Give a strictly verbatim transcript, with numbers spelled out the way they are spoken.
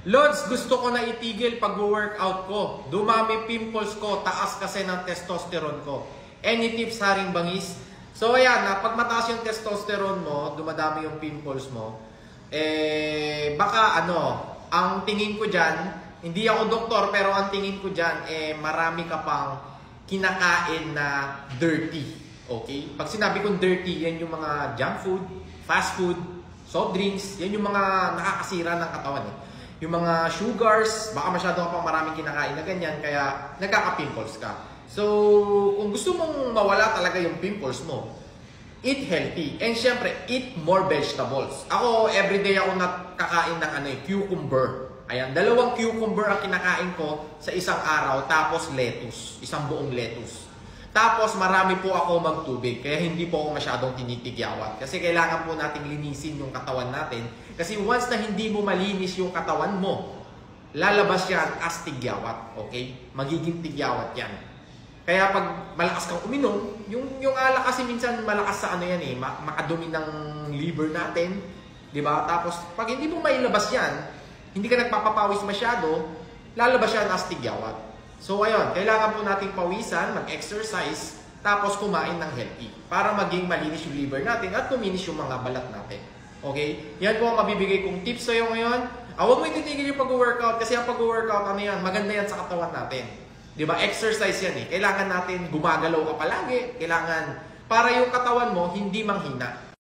Lods, gusto ko na itigil pag-workout ko. Dumami pimples ko, taas kasi ng testosterone ko. Any tips, Haring Bangis? So ayan, na pag mataas yung testosterone mo, dumadami yung pimples mo, eh baka ano, ang tingin ko dyan, hindi ako doktor, pero ang tingin ko dyan, eh marami ka pang kinakain na dirty. Okay? Pag sinabi kong dirty, yan yung mga junk food, fast food, soft drinks, yan yung mga nakakasira ng katawan eh. Yung mga sugars, baka masyado ka pang maraming kinakain na ganyan, kaya nagkaka-pimples ka. So, kung gusto mong mawala talaga yung pimples mo, eat healthy. And syempre, eat more vegetables. Ako, everyday ako nakakain ng ano, eh, cucumber. Ayan, dalawang cucumber ang kinakain ko sa isang araw, tapos lettuce, isang buong lettuce. Tapos marami po ako magtubig, kaya hindi po ako masyadong tinitigyawat. Kasi kailangan po nating linisin yung katawan natin. Kasi once na hindi mo malinis yung katawan mo, lalabas yan as tigyawat. Okay? Magiging tigyawat yan. Kaya pag malakas kang uminom, yung, yung alak kasi minsan malakas sa ano yan eh, makadumi ng liver natin. Diba? Tapos pag hindi mo mailabas yan, hindi ka nagpapapawis masyado, lalabas yan as tigyawat. So ayun, kailangan po nating pawisan, mag-exercise, tapos kumain ng healthy para maging malinis yung liver natin at kuminis yung mga balat natin. Okay? Yan po ang mabibigay kong tips sa'yo ngayon. Ah, huwag mo ititigil yung pag-workout kasi ang pag-workout, ano yan, maganda yan sa katawan natin. Diba? Exercise yan eh. Kailangan natin gumagalaw ka palagi. Kailangan, para yung katawan mo hindi manghina.